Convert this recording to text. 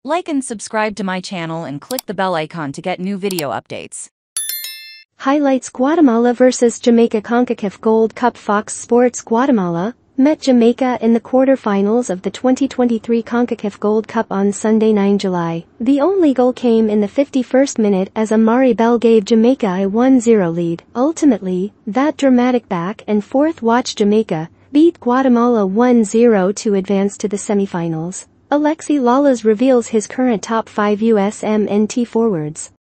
Like and subscribe to my channel and click the bell icon to get new video updates. Highlights: Guatemala vs Jamaica Concacaf Gold Cup. Fox Sports. Guatemala met Jamaica in the quarter-finals of the 2023 Concacaf Gold Cup on Sunday, 9 July. The only goal came in the 51st minute as Amari Bell gave Jamaica a 1-0 lead. Ultimately, that dramatic back-and-forth watch Jamaica beat Guatemala 1-0 to advance to the semifinals. Alexi Lalas reveals his current top 5 USMNT forwards.